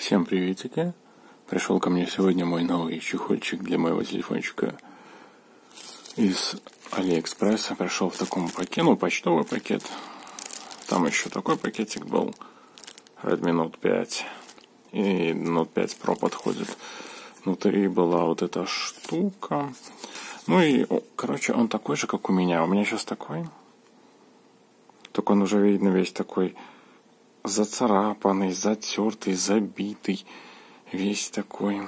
Всем приветики! Пришел ко мне сегодня мой новый чехольчик для моего телефончика из Алиэкспресса. Пришел в таком пакете, почтовый пакет. Там еще такой пакетик был, Redmi Note 5. И Note 5 Pro подходит. Внутри была вот эта штука. Он такой же, как у меня. У меня сейчас такой. Только он уже, видно, весь такой зацарапанный, затертый, забитый. Весь такой.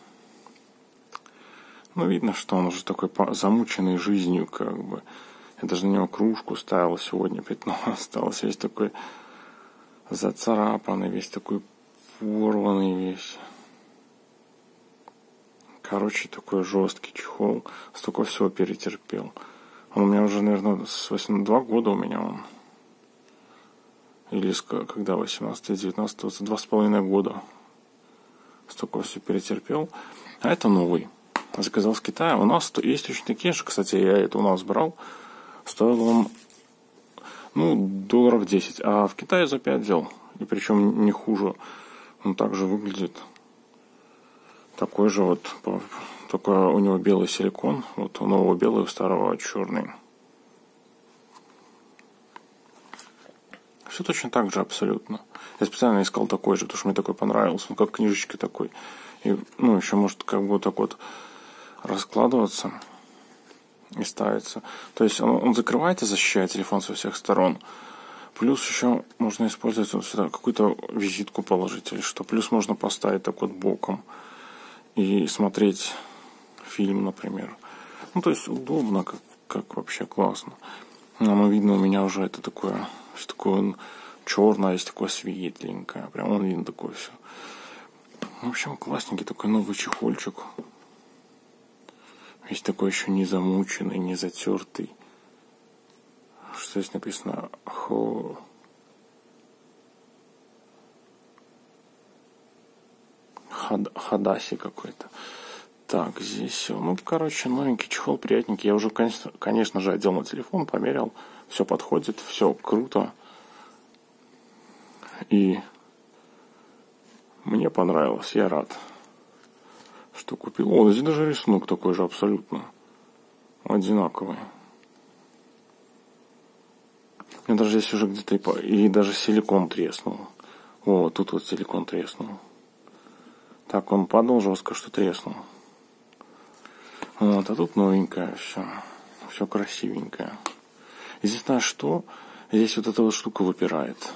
Видно, что он уже такой замученный жизнью, как бы. Я даже на него кружку ставил сегодня, пятно осталось. Весь такой зацарапанный, весь такой порванный весь. Такой жесткий чехол. Столько всего перетерпел. Он у меня уже, наверное, с 2 года у меня он. Или когда 18, 19, 2,5 года. Столько все перетерпел. А это новый. Заказал с Китая. У нас есть точно такие же. Кстати, я это у нас брал. Стоил он, $10. А в Китае за 5 взял. И причем не хуже. Он также выглядит. Такой же вот. Только у него белый силикон. Вот у нового белый, у старого черный. Все точно так же абсолютно. Я специально искал такой же, потому что мне такой понравился. Он как книжечка такой. И, еще может как бы так вот раскладываться и ставиться. То есть он закрывает и защищает телефон со всех сторон. Плюс еще можно использовать вот сюда какую-то визитку положить или что. Плюс можно поставить так вот боком и смотреть фильм, например. То есть удобно, как вообще классно. Видно, у меня уже это такое он черное, есть такое светленькое. Прям он видно такое все. В общем, классненький такой новый чехольчик. Весь такой еще не замученный, не затертый. Что здесь написано? Хадаси какой-то. Так, здесь все. Новенький чехол, приятненький. Я уже, конечно же, одел на телефон, померил. Все подходит, все круто. И мне понравилось, я рад, что купил. Здесь даже рисунок такой же абсолютно одинаковый. Мне даже здесь уже где-то и даже силикон треснул. Тут вот силикон треснул. Так, он падал жестко, что треснул. А тут новенькое все. Все красивенькое. И здесь, знаешь что? Здесь вот эта вот штука выпирает.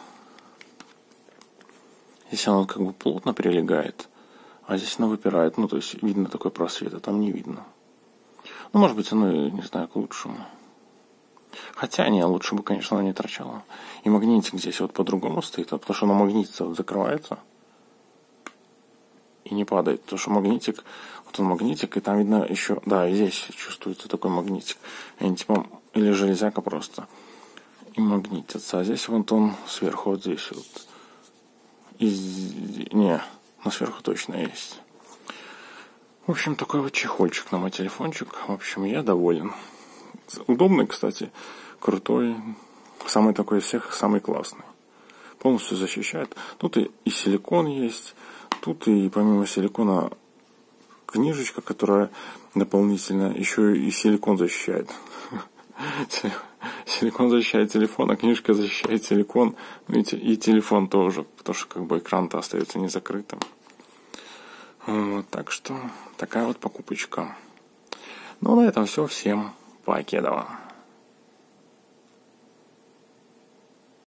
Здесь она как бы плотно прилегает, а здесь она выпирает. То есть видно такой просвет, а там не видно. Может быть, оно, не знаю, к лучшему. Хотя, лучше бы, конечно, она не торчала. И магнитик здесь вот по-другому стоит, потому что она магнитится, вот закрывается и не падает. Потому что магнитик, вот он магнитик, и там видно еще, да, и здесь чувствуется такой магнитик. Они или железяка просто. И магнитится. А здесь вот он сверху, вот здесь вот. Сверху точно есть. В общем, такой вот чехольчик на мой телефончик. В общем, я доволен. Удобный, кстати, крутой. Самый такой из всех, самый классный. Полностью защищает. Тут и силикон есть. Тут и помимо силикона книжечка, которая дополнительно еще и силикон защищает. Силикон защищает телефон, а книжка защищает силикон. И телефон тоже, потому что как бы экран-то остается не закрытым. Так что такая вот покупочка. На этом все. Всем покедова.